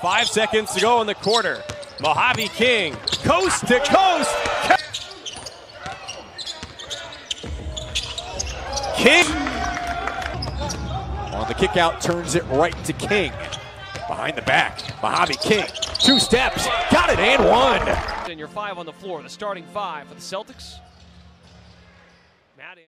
5 seconds to go in the quarter. Mojave King, coast to coast. King on the kick out, turns it right to King. Behind the back, Mojave King, 2 steps, got it and one. And your 5 on the floor, the starting 5 for the Celtics.